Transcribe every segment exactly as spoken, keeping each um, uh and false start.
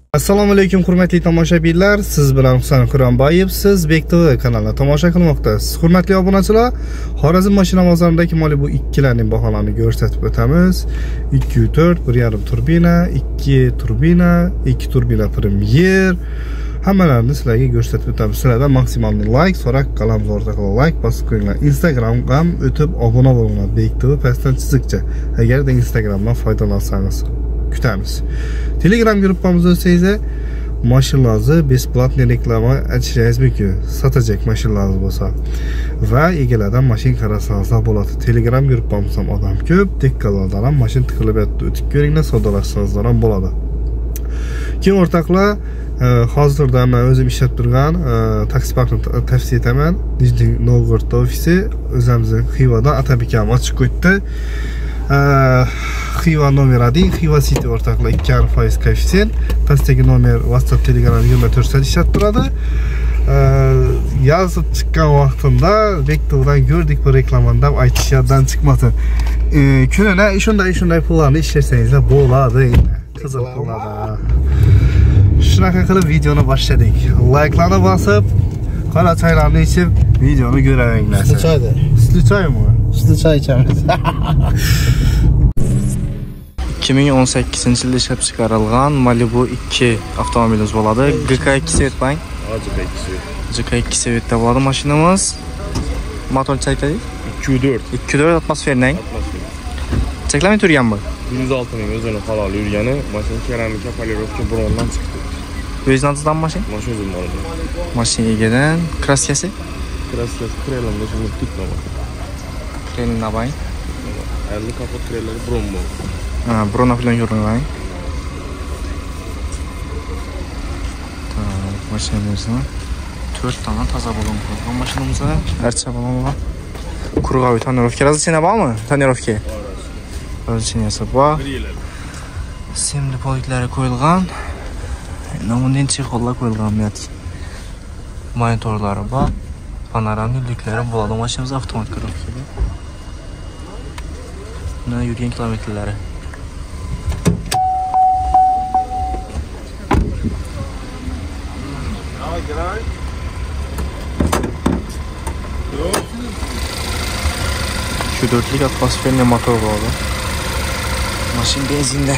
Assalomu alaykum hurmatli tomoshabinlar, siz bilan Husan Quronboyev, siz Bektv kanalini tomosha qilmoqdasiz. Hurmatli obunachilar, Xorazm mashina bozoridagi Malibu ikkilarning baholarini ko'rsatib o'tamiz. ikki yu to'rt, bir yarim turbina, ikki turbina, ikki turbina Premier hammalarini sizlarga ko'rsatib o'tamiz. Sizlardan maksimal like so'rab qolamiz, o'rtaqa like bosib qo'yinglar. Instagramga ham o'tib obuna bo'linglar. Bektv pastdan chiziqcha. Agarda Instagramdan foydalansangiz kutamiz. Telegram gruppamizda o'tsangiz, mashinalarni besplatni reklama aytishingiz mumkin. Sotajak mashinalar bo'lsa va egalardan mashina qarasangiz bo'ladi. Telegram gruppamiz ham odam ko'p, dekkalardan ham mashina tiqilib yotdi. O'tib ko'ringlar, savdolashsangiz ham bo'ladi. Keyin o'rtoqlar, hozirda men o'zim ishlab turgan taksi parkini tavsiya etaman. Nijniy Novgorod ofisi o'zimizning Xivadan Atabekam ochib qo'ydi. Xiva nomer один, Xiva City o'rtoqlar ikki yarim foiz koeffitsient. Pastdagi nomer WhatsApp, Telegram yigirma to'rt soat ishlab turadi. Yozib chiqqan vaqtimda Bektovdan ko'rdik bu reklamani deb aytish yoddan chiqmasin. Kunida shunday shunday pullarni ishlasangiz bo'ladi. Qizil pullar. Shunaqa qilib videoni boshladik. Like'larni bosib, qora choylarni ichib videoni ko'ravinglar. Sutli choyda. Sutli choymi? Sutli choy ichamiz. ikki ming o'n sakkizinchi yilda ishlab chiqarilgan Malibu ikki avtomobilimiz bo'ladi. G K ikki Svet bank. G K ikki Svet. G K ikki Svetda bo'ladi mashinamiz. Motor chaytadi? ikki yu to'rt. ikki yu to'rt atmosferning. Cheklamay turganmi? yuz olti ming o'zini halol yurgani, mashina keramika polirovka brondan chiqdi. O'zinizdan mashina? Mashina o'zim oldim. Mashina egadan kraskasi? Kraskasi krelanda shuni tutmagan. Krelni bay. ellik kapot krellari bron bu. Ha, bron bilan yurgan. Tamam, mashinamizning to'rt tona toza balon qo'ygan mashinamizda. Archa balonlar. Kurg'aviy tonirovka razina bormi? Tonirovka. Razinasi bor. Simli poliklari qo'yilgan. Namundan chexollar qo'yilgan miyat. Monitorlari bor. Panoramli liklari bo'ladi. Mashinamiz avtomat ko'rib. Buna yurgan kilometrlari. Şu dörtlük atmosferli motor bo'ladi. Mashina benzinda.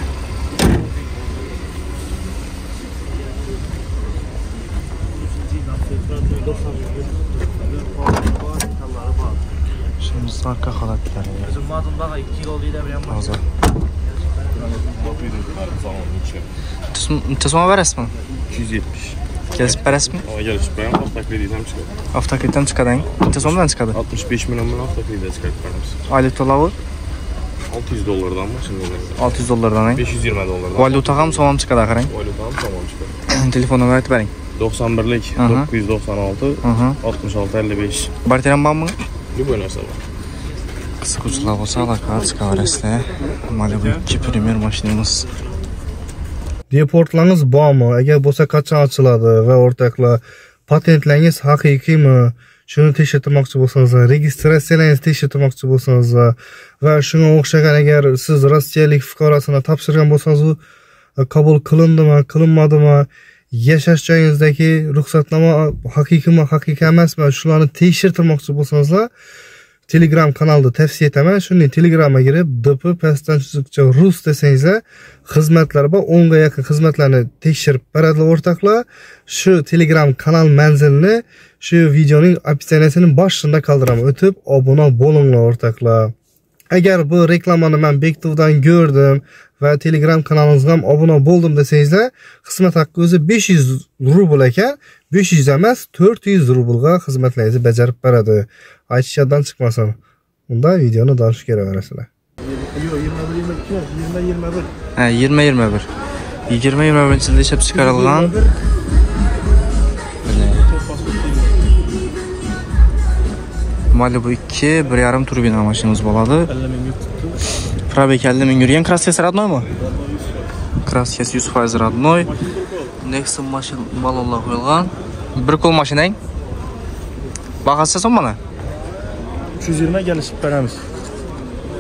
Şimdi arka halatları. Bizim madımda ikki yil oldu da bilen hozir. Tuzma berasizmi? ikki yuz yetmish. Kelishib berasizmi? Ha, kelishib beraman. Avtokreditdan chiqadi. Avtokreditdan chiqading. Necha so'mdan chiqadi? oltmish besh million bilan avtokreditdan chiqarib beramiz. Oylik to'lovi olti yuz dollardan mashinaga. olti yuz dollardan. besh yuz yigirma dollardan. Valyuta ham so'm chiqadi axir. Valyuta ham so'm chiqadi. Telefon nomerini aytib bering. to'qson birlik to'qqiz yuz to'qson olti oltmish olti ellik besh. Barteram bormi? Любой narsa bor. Qisqachuqlar bo'lsa, aloqaga chiqaverasizlar. Malibu ikki Premier mashinamiz. Deportlaringiz bormi? Agar bo'lsa qachon ochiladi va o'rtoqlar patentlaringiz haqiqiymi? Shuni tekshirtirmoqchi bo'lsangiz, registratsiyalaringizni tekshirtirmoqchi bo'lsangiz va shunga o'xshagan agar siz rossiyalik fuqarosini topshirgan bo'lsangiz, u qabul qilindimi, qilinmadimi? Yashash joyingizdagi ruxsatnoma haqiqiymi, haqiqiy emasmi? Shularni tekshirtirmoqchi bo'lsangizlar, Telegram kanalda tavsiya etaman. Shuni Telegramga kirib, D P pastdan chiziqcha Rus desangizlar, xizmatlar bor, o'n ga yaqin xizmatlarni tekshirib beradilar o'rtoqlar. Shu Telegram kanal manzilini shu videoning opsiyasining boshida qoldiraman. O'tib obuna bo'linglar o'rtoqlar. Agar bu reklamani men Bektovdan ko'rdim va Telegram kanalingizga ham obuna bo'ldim desangizlar, xizmat haqqi o'zi besh yuz rubl ekan, besh yuz emas, to'rt yuz rublga xizmatlaringizni bajarib beradi. Aytishdan chiqmasin. Unda videoni davom etaverasizlar. Yo'q, yigirma bir yigirma ikki, yigirma yigirma bir. Ha, yigirma yigirma bir. yigirma yigirma birinchi yilda ishlab chiqarilgan. Malibu ikki bir yarim turbina mashinamiz bo'ladi. Probek ellik ming yurgan. Kraskasi родной-mi? Kraskasi yuz foiz родной. Nexon mashin balonlar qo'yilgan. Bir qo'l mashinang. Bahasi so'mmi? uch yuz yigirma kelishib beramiz.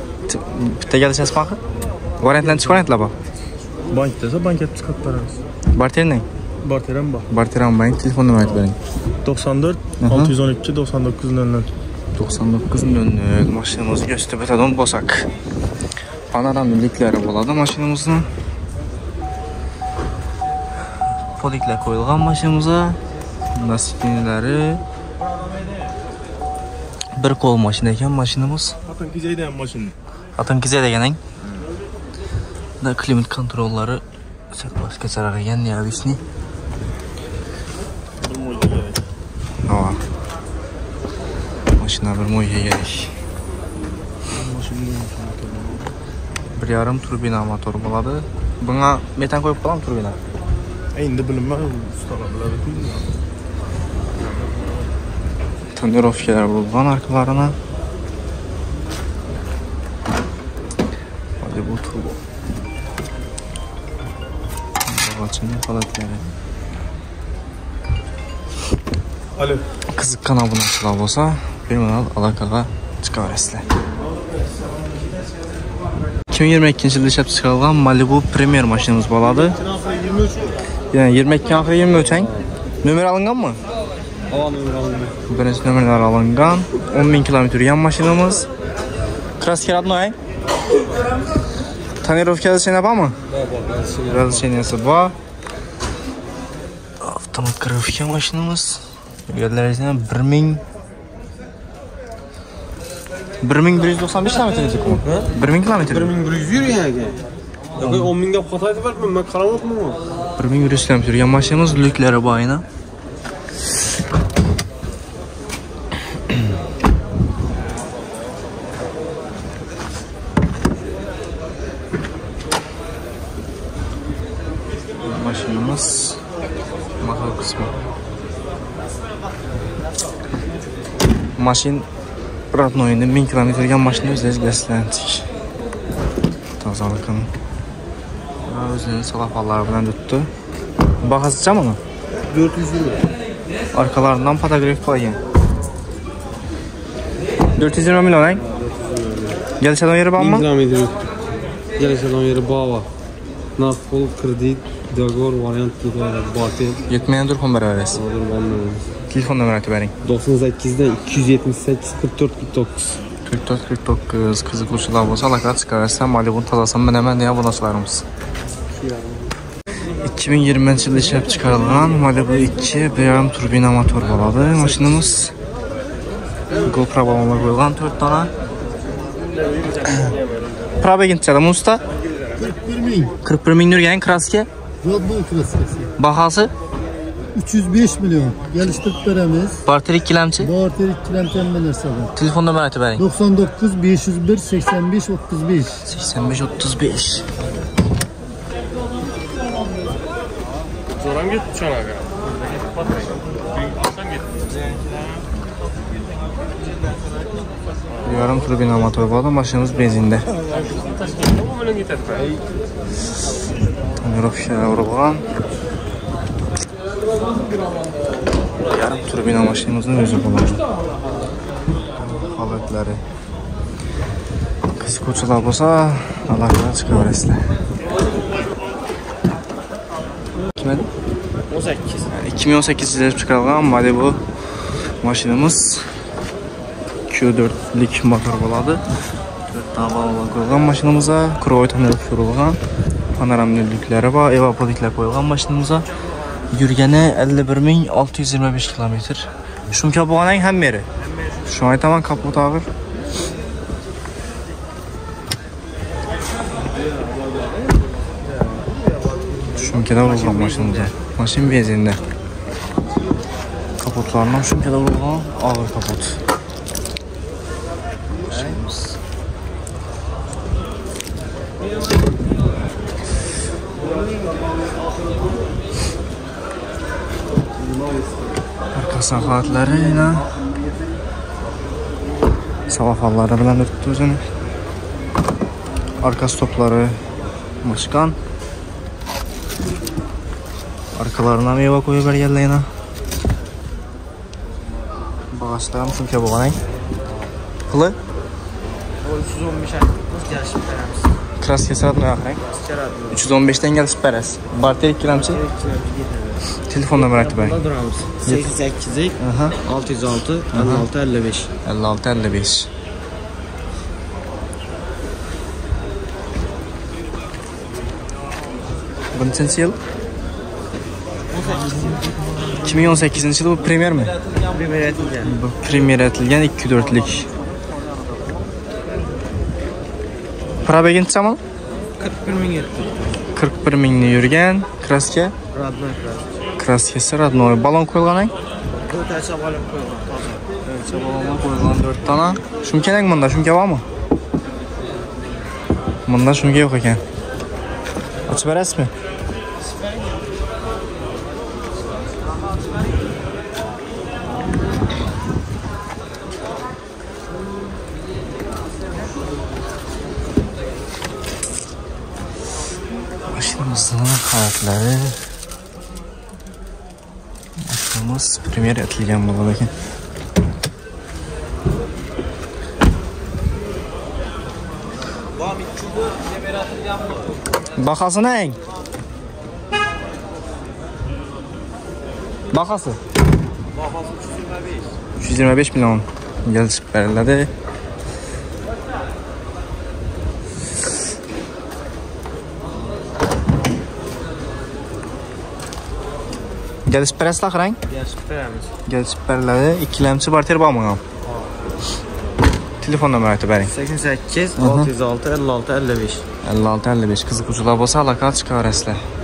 Bitta kelishasiz axir? Variantlarni chiqaringlar bor. Bank desa bankka chiqarib beramiz. Barter ne? Barteram bor. Barteram bang, telefon numarani aytib bering. to'qson to'rt olti yuz o'n ikki to'qson to'qqiz nol nol. to'qson to'qqiz nol nol. Mashinamizga Göztepe'den bosak. Panoramliklari bo'ladi mashinamizning. Podiklar qo'yilgan mashinamizga. Nasibinlari bir qo'l mashina ekan mashinamiz. Atan kizaydan mashina. Atan kizay deganing. Da klimat kontrollari sakbasga saralagan neavisni. Ha. Mashina bir mo'yga kerak. bir yarim turbina motor bo'ladi. Bunga metan qo'yib qo'yam turbina. Endi bilinmay ustalar biladi. Tonirovkalar bo'lgan arkalarına. Hadi bu turbo. Bagajning holatlari. Alo. Qiziqqan obunachilar bo'lsa, bemalol aloqaga chiqaverasizlar. ikki ming yigirma ikkinchi yilda ishlab chiqarilgan Malibu Premier mashinamiz bo'ladi. Yani yigirma ikki oxiri yigirma uch ang. Nomer olinganmi? Birinchi nomerlar olingan. o'n ming kilometr yurgan mashinamiz. Kraska родной. Tonirovka razрешение bormi? Bor, razрешениесі bor. Avtomat kirovka mashinamiz. Yerlaringizdan bir ming bir ming bir yuz to'qson besh kilometr yuribmi? bir ming kilometr. bir ming bir yuz yurgan ekan. Yo'q, o'n ming gap qotaydi balki men qaramabman. bir ming bir yuz kilometr yurgan mashinamiz, lyuklari bor ayna. Mashinamiz motor qismi. Mashin родной-ni ming kilometr yurgan mashina o'zingiz bilasizlar. Tozaligini. O'zining salafallari bilan tutdi. Bahasicha buni? dört yüz yirmi. Arkalarından fotograf qo'ygan. dört yüz yirmi million ang. Gelishadigan yeri bormi? ming kilometr yuribdi. Gelishadigan yeri bor. Naqd pul, kredit, dogovor variant ketadi. Botel. yetmagan turxon beraverasiz. Telefon numarani aytib bering. to'qson sakkizdan ikki yuz yetmish sakkiz qirq to'rt qirq to'qqiz. qirq to'rt qirq to'qqiz qiziquvchilar bo'lsa, aloqa chiqarsa, Malibu'ni tozasini bilaman degan obunachilarimiz. ikki ming yigirmanchi yilda ishlab chiqarilgan Malibu ikki bir yarim turbina motor bo'ladi mashinamiz. GoPro balonlar qo'yilgan to'rt dona. Probegi nechadan usta? qirq bir ming. qirq bir ming yurgan kraska. Rodnoy kraskasi. Bahası uch yuz besh million. Gelishtirib beramiz. Barter ikkilamchi. Barter ikkilamchi narsa bor. Telefon numarani aytib bering. to'qson to'qqiz besh yuz bir sakson besh o'ttiz besh. sakson besh o'ttiz besh. Zo'ram ketdi cho'naga. Yarım turbina motor bo'ladi, mashinamiz benzinda. Bu bilan ketadi. Tonirovka urgan. Yarım turbina mashinamizning o'zi bo'ladi. Holatlari. Qiziquvchilar bo'lsa, aloqaga chiqaverasizlar. o'n sakkiz. ikki ming o'n sakkiz yilda chiqarilgan Malibu mashinamiz Q dört lik motor bo'ladi. to'rt ta balonlar qo'yilgan mashinamizga, kroy tonirovka urilgan, panoramliklari bor, evapodiklar qo'yilgan mashinamizga. Yurgani ellik bir ming olti yuz yigirma besh kilometr. Shuncha bo'lganing hamma yeri. Shuni aytaman, kapot og'ir. Shuncha da urilgan mashinamizga. Mashin benzinda. Kapotlarni ham shuncha da urilgan, og'ir kapot. Arka sahatlari yine salafallari bilan tutdi o'zini. Arka stoplari mashkan. Arkalarına meyve qo'yib berganlar yana. Bagajlar ham shuncha bo'lgan. Puli? uch yuz o'n besh kraskasi radnoy oxirang. uch yuz o'n beshdan kelib berasiz. Barter ikkilamchi. Telefon nomeri aytib bering. sakkiz sakkiz olti yuz olti ellik olti ellik besh. ellik olti ellik besh. Bu nechanchi yil? ikki ming o'n sakkizinchi yil bu premyermi? Premyer etilgan. Bu premyer etilgan ikki yuz to'rtlik. Probegi nechaman? qirq bir ming yetdi. qirq bir mingni yurgan. Kraska? Radnoy kraska. Kraskasi radnoy. Balon qo'yilgan-a? to'rttacha balon qo'yilgan. to'rttacha balon qo'yilgan to'rt dona. Shunga kerak bunda, shunga bormi? Bunda shunga yo'q ekan. Ochib berasizmi? Mashinamizning holatlari. Mashinamiz premyer etilgan bo'lar ekan. Bahasini ayting. Bahasi? Bahasi uch yuz yigirma besh. uch yuz yigirma besh million kelishib beriladi. Gelişib berasizlar qarang. Gelishib beramiz. Gelishib beriladi. Ikkilamchi barter bormi? Telefon nomeri aytib bering. sakkiz sakkiz olti yuz olti ellik olti ellik besh. ellik olti ellik besh qiziquvchilar bo'lsa aloqa chiqaverasizlar.